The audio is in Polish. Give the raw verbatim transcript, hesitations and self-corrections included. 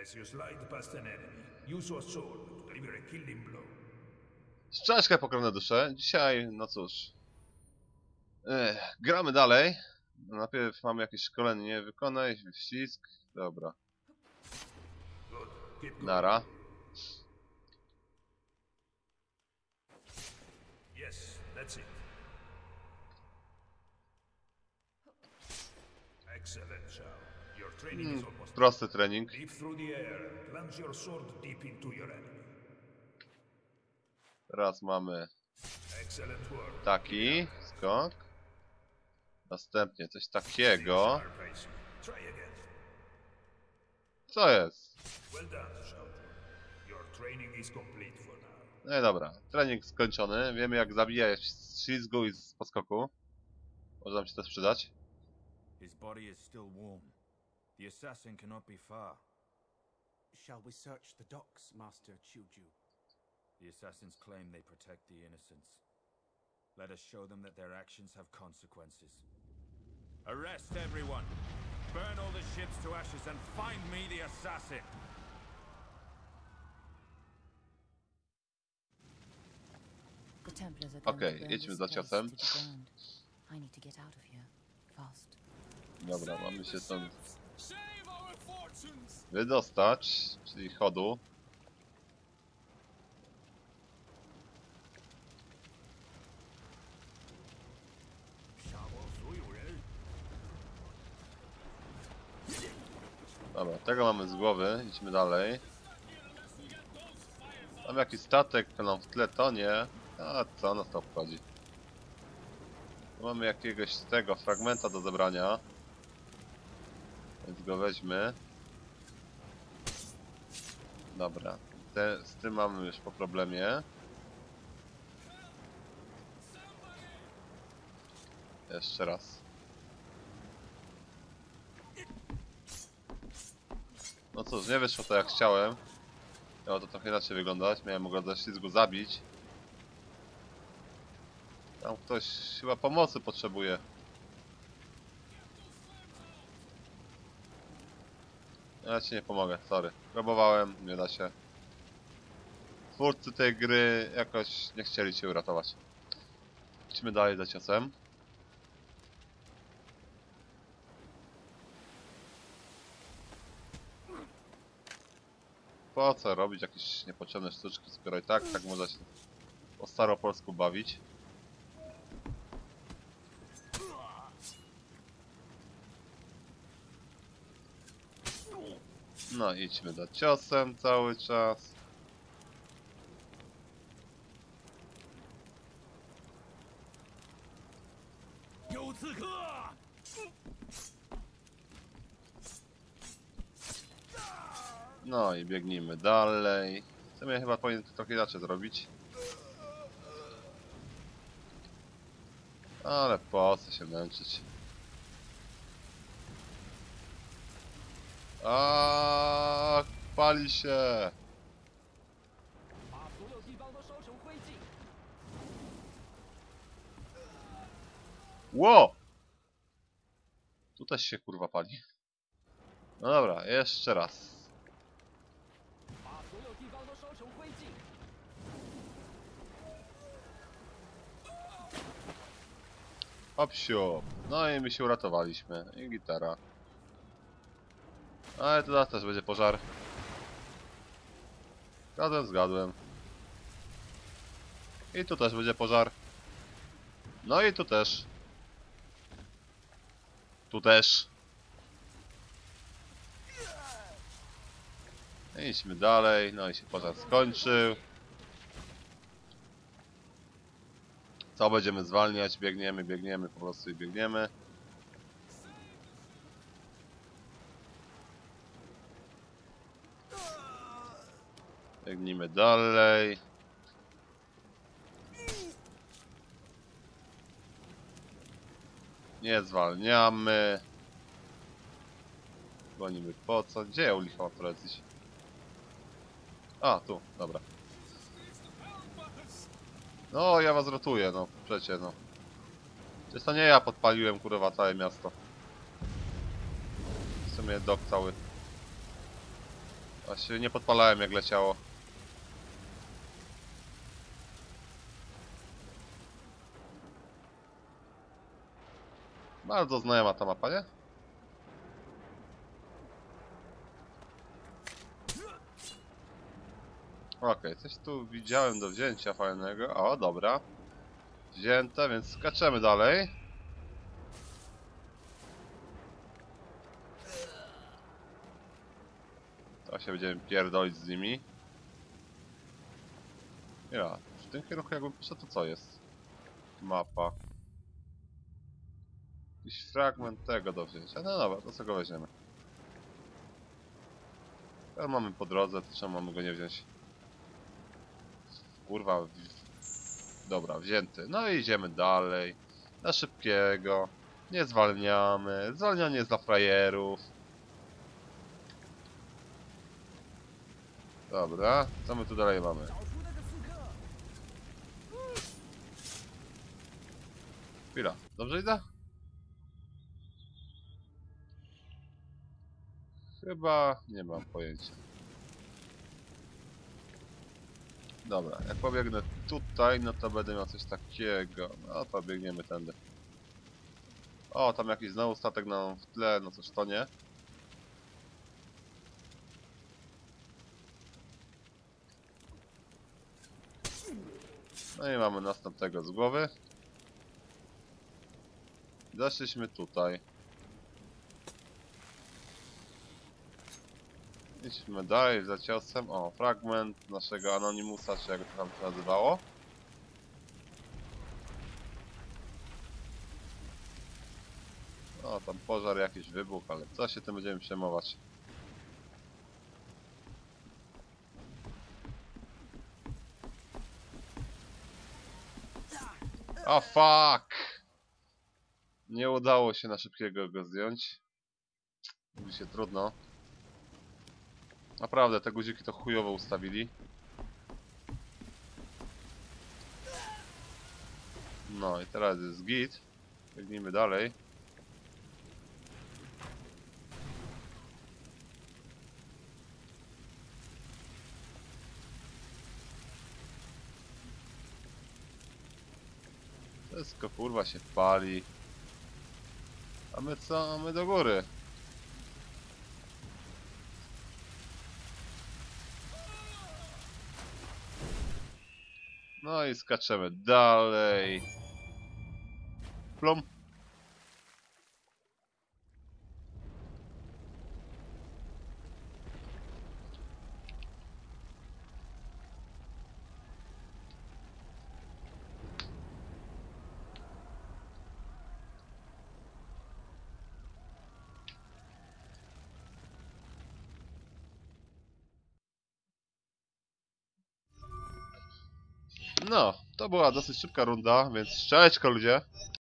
As you slide past an enemy, use your sword to deliver a killing blow. Szczęście pokrewne dusze. Dzisiaj, no cóż. Ech, gramy dalej. Najpierw mamy jakieś szkolenie. Wykonaj wścisk. Dobra. Nara. Yes, that's it. Excellent, Shao. Your training Hmm, is almost prosty trening. leap through the air and plunge your sword deep into your enemy. Teraz mamy Excellent work. taki skok. Następnie coś takiego. Try again. Co jest? Well done, Shao. Your training is complete for now. No i dobra. Trening skończony. Wiemy jak zabijać z ślizgu i z poskoku. Może nam się to przydać. His body is still warm. The assassin cannot be far. Shall we search the docks, Master Chuju? The assassins claim they protect the innocents. Let us show them that their actions have consequences. Arrest everyone! Burn all the ships to ashes and find me the assassin! The Templars are Okej, going to burn jedźmy this za place ciosem. to the ground. I need to get out of here fast. Dobra, mamy się stąd wydostać, czyli chodu. Dobra, tego mamy z głowy, idźmy dalej. Mam jakiś statek, no w tle to nie. A co nas to obchodzi? Tu mamy jakiegoś tego fragmenta do zebrania. Więc go weźmy. Dobra, Te, z tym mamy już po problemie. Jeszcze raz. No cóż, nie wyszło to jak chciałem. Miało to trochę inaczej wyglądać. Miałem go ze ślizgu zabić. Tam ktoś chyba pomocy potrzebuje. Ja ci nie pomogę, sorry. Próbowałem, nie da się. Twórcy tej gry jakoś nie chcieli cię uratować. Idźmy dalej za ciosem. Po co robić jakieś niepotrzebne sztuczki, skoro i tak tak można się po staropolsku bawić. No idźmy za ciosem cały czas. No i biegnijmy dalej. W sumie chyba powinien to trochę inaczej zrobić. Ale po co się męczyć? A pali się. Ło! Tu też się kurwa pali. No dobra, jeszcze raz. Hop siup. No i my się uratowaliśmy. I gitara. Ale tu też będzie pożar. Zgadłem, zgadłem. I tu też będzie pożar. No i tu też. Tu też. Idźmy dalej. No i się pożar skończył. Co będziemy zwalniać? Biegniemy, biegniemy, po prostu i biegniemy. Biegnijmy dalej. Nie zwalniamy. Gonimy po co? Gdzie ja u licha mam polecić? A, tu, dobra. No, ja was ratuję, no, przecie, no. Przecież to nie ja podpaliłem, kurwa, całe miasto. W sumie dok cały. Właśnie nie podpalałem jak leciało. Bardzo znajoma ta mapa, nie? Okej, okay, coś tu widziałem do wzięcia fajnego. O, dobra. Wzięte, więc skaczemy dalej. To się będziemy pierdolić z nimi. Ja, w tym kierunku jakbym poszedł, to co jest? Mapa. Jakiś fragment tego do wzięcia. No dobra, to co go weźmiemy. Teraz mamy po drodze, to czemu mamy go nie wziąć? Kurwa. Dobra, wzięty. No i idziemy dalej. Na szybkiego. Nie zwalniamy. Zwalnianie jest dla frajerów. Dobra, co my tu dalej mamy? Chwila, dobrze idę? Chyba nie mam pojęcia. Dobra, jak pobiegnę tutaj, no to będę miał coś takiego. No to biegniemy tędy. O, tam jakiś znowu statek nam w tle, no cóż to nie. No i mamy następnego z głowy. Zeszliśmy tutaj. Idźmy dalej za ciosem. O, fragment naszego Anonimusa, czy jak to tam się nazywało. O, tam pożar jakiś wybuch, ale co się tym będziemy przejmować? O, fuck! Nie udało się na szybkiego go zdjąć. Mówi się trudno. Naprawdę, te guziki to chujowo ustawili. No i teraz jest git. Biegnijmy dalej. Wszystko kurwa się pali. A my co? A my do góry. No i skaczemy dalej. Plum. No, to była dosyć szybka runda, więc cześć ludzie.